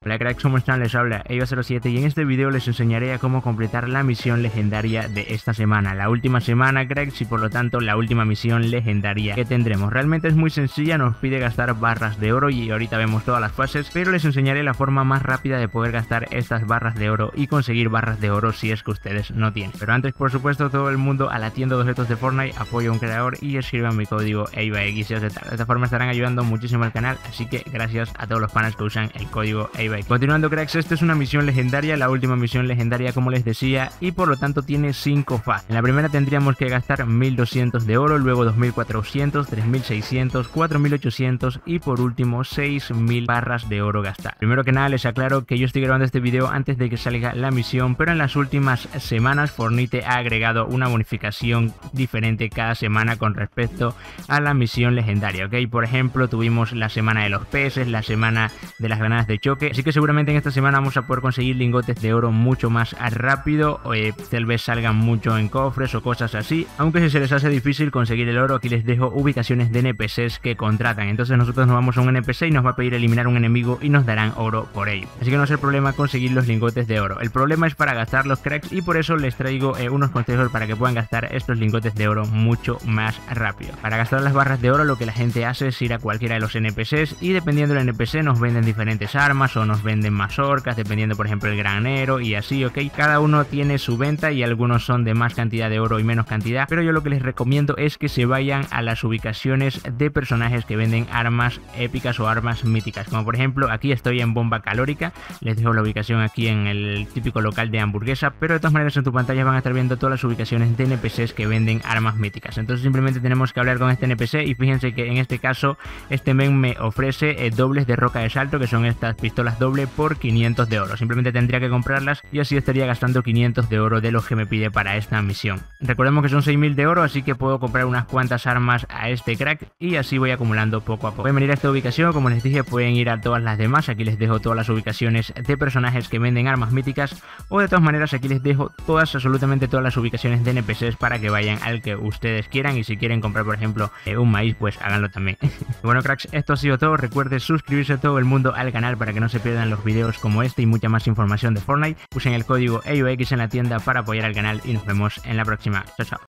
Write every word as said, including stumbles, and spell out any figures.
Hola cracks, ¿cómo están? Les habla Eva cero siete y en este video les enseñaré a cómo completar la misión legendaria de esta semana, la última semana cracks, y por lo tanto la última misión legendaria que tendremos. Realmente es muy sencilla, nos pide gastar barras de oro y ahorita vemos todas las fases, pero les enseñaré la forma más rápida de poder gastar estas barras de oro y conseguir barras de oro si es que ustedes no tienen. Pero antes, por supuesto, todo el mundo a la tienda de objetos de Fortnite, apoya a un creador y escriban mi código EIVAX y aceptar. De esta forma estarán ayudando muchísimo al canal, así que gracias a todos los panas que usan el código EIVAX. Continuando cracks, esta es una misión legendaria, la última misión legendaria como les decía, y por lo tanto tiene cinco fases. En la primera tendríamos que gastar mil doscientos de oro, luego dos mil cuatrocientos, tres mil seiscientos, cuatro mil ochocientos y por último seis mil barras de oro gastar. Primero que nada les aclaro que yo estoy grabando este video antes de que salga la misión, pero en las últimas semanas Fortnite ha agregado una bonificación diferente cada semana con respecto a la misión legendaria, ¿ok? Por ejemplo, tuvimos la semana de los peces, la semana de las granadas de choque, así que seguramente en esta semana vamos a poder conseguir lingotes de oro mucho más rápido, o eh, tal vez salgan mucho en cofres o cosas así, aunque si se les hace difícil conseguir el oro, aquí les dejo ubicaciones de N P Cs que contratan. Entonces nosotros nos vamos a un N P C y nos va a pedir eliminar un enemigo y nos darán oro por ello, así que no es el problema conseguir los lingotes de oro, el problema es para gastar los cracks, y por eso les traigo eh, unos consejos para que puedan gastar estos lingotes de oro mucho más rápido. Para gastar las barras de oro lo que la gente hace es ir a cualquiera de los N P Cs y dependiendo del N P C nos venden diferentes armas o nos venden mazorcas, dependiendo por ejemplo el granero y así, ok. Cada uno tiene su venta y algunos son de más cantidad de oro y menos cantidad, pero yo lo que les recomiendo es que se vayan a las ubicaciones de personajes que venden armas épicas o armas míticas, como por ejemplo aquí estoy en bomba calórica, les dejo la ubicación aquí en el típico local de hamburguesa, pero de todas maneras en tu pantalla van a estar viendo todas las ubicaciones de N P Cs que venden armas míticas. Entonces simplemente tenemos que hablar con este N P C y fíjense que en este caso este men me ofrece eh, dobles de roca de salto, que son estas pistolas doble por quinientos de oro. Simplemente tendría que comprarlas y así estaría gastando quinientos de oro de los que me pide para esta misión. Recordemos que son seis mil de oro, así que puedo comprar unas cuantas armas a este crack y así voy acumulando poco a poco. Pueden venir a esta ubicación, como les dije, pueden ir a todas las demás, aquí les dejo todas las ubicaciones de personajes que venden armas míticas, o de todas maneras aquí les dejo todas, absolutamente todas las ubicaciones de N P Cs para que vayan al que ustedes quieran, y si quieren comprar por ejemplo eh, un maíz, pues háganlo también. Bueno cracks, esto ha sido todo, recuerden suscribirse a todo el mundo al canal para que no se pierdan los videos como este y mucha más información de Fortnite. Usen el código EIVAX en la tienda para apoyar al canal y nos vemos en la próxima. Chao, chao.